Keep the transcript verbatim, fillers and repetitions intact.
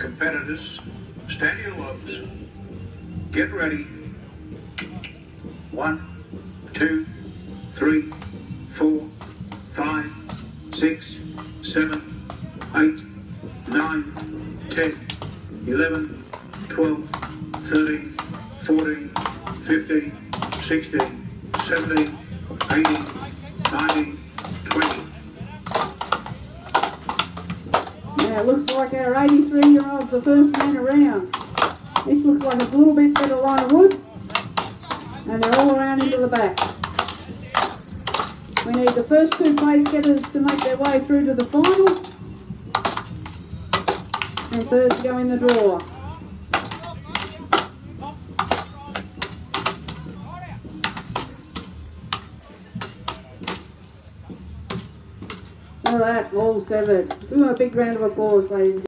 Competitors, stand to your logs. Get ready. One, two, three, four, five, six, seven, eight, nine, ten, eleven, twelve, thirteen, fourteen, fifteen, sixteen, seventeen, eighteen, nineteen, twenty. Now it looks like our eighty-three-year-old's the first man around. This looks like a little bit better line of wood. And they're all around into the back. We need the first two place getters to make their way through to the final. And third to go in the draw. All right, all severed. Give them a big round of applause, ladies and gentlemen.